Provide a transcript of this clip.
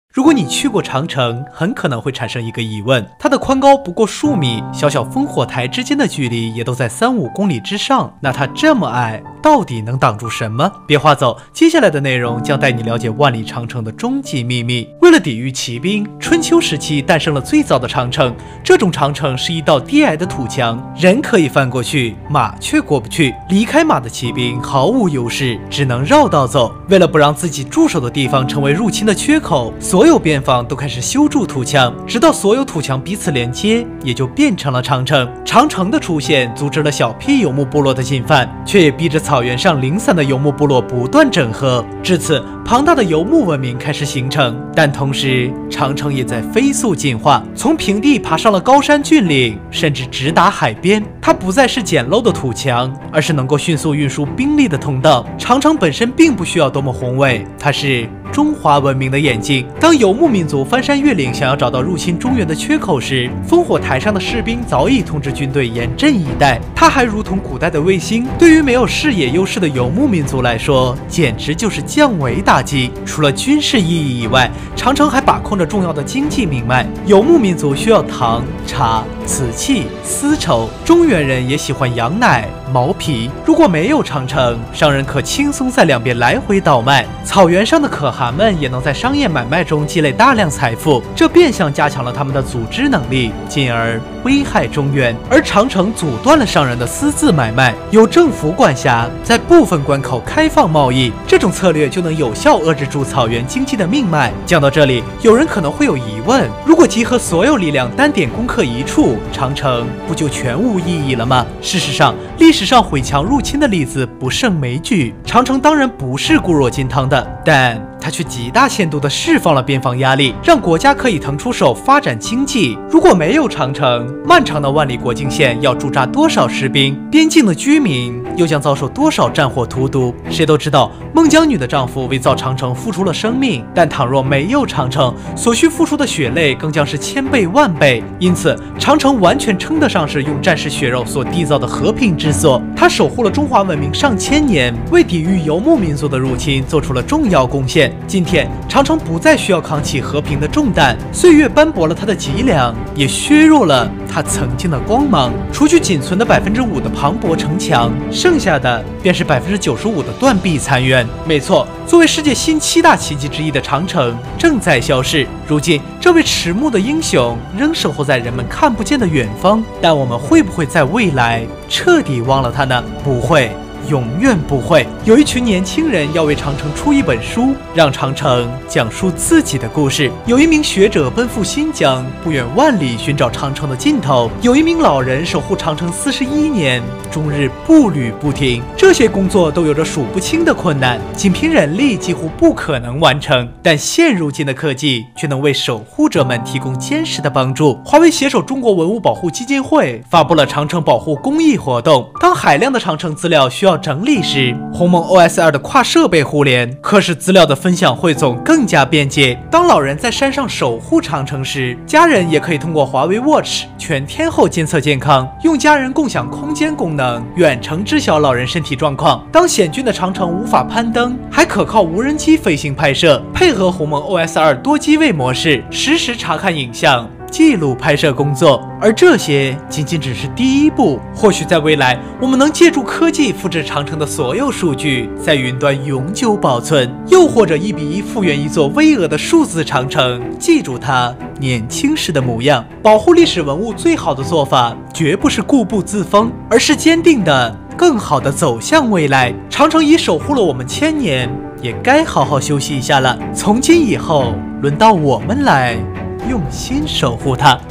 如果你去过长城，很可能会产生一个疑问：它的宽高不过数米，小小烽火台之间的距离也都在3-5公里之上，那它这么矮，到底能挡住什么？别划走，接下来的内容将带你了解万里长城的终极秘密。为了抵御骑兵，春秋时期诞生了最早的长城。这种长城是一道低矮的土墙，人可以翻过去，马却过不去。离开马的骑兵毫无优势，只能绕道走。为了不让自己驻守的地方成为入侵的缺口，所有边防都开始修筑土墙，直到所有土墙彼此连接，也就变成了长城。长城的出现阻止了小批游牧部落的进犯，却也逼着草原上零散的游牧部落不断整合。至此，庞大的游牧文明开始形成。但同时，长城也在飞速进化，从平地爬上了高山峻岭，甚至直达海边。它不再是简陋的土墙，而是能够迅速运输兵力的通道。长城本身并不需要多么宏伟，它是中华文明的眼睛。当游牧民族翻山越岭想要找到入侵中原的缺口时，烽火台上的士兵早已通知军队严阵以待。它还如同古代的卫星，对于没有视野优势的游牧民族来说，简直就是降维打击。除了军事意义以外，长城还把控着重要的经济命脉。游牧民族需要糖、茶、瓷器、丝绸，中原人也喜欢羊奶、毛皮。如果没有长城，商人可轻松在两边来回倒卖，草原上的可汗们也能在商业买卖中积累大量财富，这变相加强了他们的组织能力，进而危害中原。而长城阻断了商人的私自买卖，有政府管辖，在部分关口开放贸易，这种策略就能有效遏制住草原经济的命脉。讲到这里，有人可能会有疑问：如果集合所有力量单点攻克一处，长城不就全无意义了吗？事实上，历史上毁墙入侵的例子不胜枚举。长城当然不是固若金汤的，但它却极大限度地释放了边防压力，让国家可以腾出手发展经济。如果没有长城，漫长的万里国境线要驻扎多少士兵，边境的居民又将遭受多少战火荼毒？谁都知道，孟姜女的丈夫为造长城付出了生命，但倘若没有长城，所需付出的血泪更将是千倍万倍。因此，长城完全称得上是用战士血肉所缔造的和平之所。它守护了中华文明上千年，为抵御游牧民族的入侵做出了重要贡献。今天，长城不再需要扛起和平的重担，岁月斑驳了它的脊梁，也削弱了它曾经的光芒。除去仅存的5%的磅礴城墙，剩下的便是95%的断壁残垣。没错，作为世界新7大奇迹之一的长城正在消逝。如今，这位迟暮的英雄仍守候在人们看不见的远方，但我们会不会在未来彻底忘了它呢？不会。永远不会。有一群年轻人要为长城出一本书，让长城讲述自己的故事。有一名学者奔赴新疆，不远万里寻找长城的尽头。有一名老人守护长城41年，终日步履不停。这些工作都有着数不清的困难，仅凭人力几乎不可能完成。但现如今的科技却能为守护者们提供坚实的帮助。华为携手中国文物保护基金会发布了长城保护公益活动。当海量的长城资料需要整理时，鸿蒙 OS2 的跨设备互联可使资料的分享汇总更加便捷。当老人在山上守护长城时，家人也可以通过华为 Watch 全天候监测健康，用家人共享空间功能远程知晓老人身体状况。当险峻的长城无法攀登，还可靠无人机飞行拍摄，配合鸿蒙 OS2 多机位模式，实时查看影像，记录拍摄工作。而这些仅仅只是第一步，或许在未来，我们能借助科技复制长城的所有数据，在云端永久保存，又或者1比1复原一座巍峨的数字长城，记住它年轻时的模样。保护历史文物最好的做法，绝不是固步自封，而是坚定的更好的走向未来。长城已守护了我们1000年，也该好好休息一下了。从今以后，轮到我们来用心守护它。